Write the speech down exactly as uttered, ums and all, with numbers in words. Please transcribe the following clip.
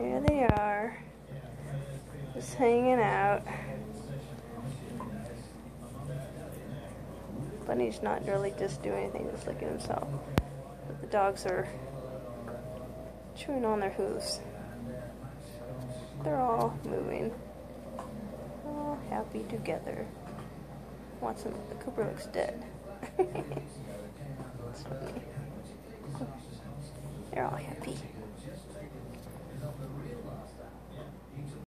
Here they are, just hanging out. Bunny's not really just doing anything, just licking himself. But the dogs are chewing on their hooves. They're all moving, all happy together. Watson, the Cooper looks dead. That's funny. They're all happy.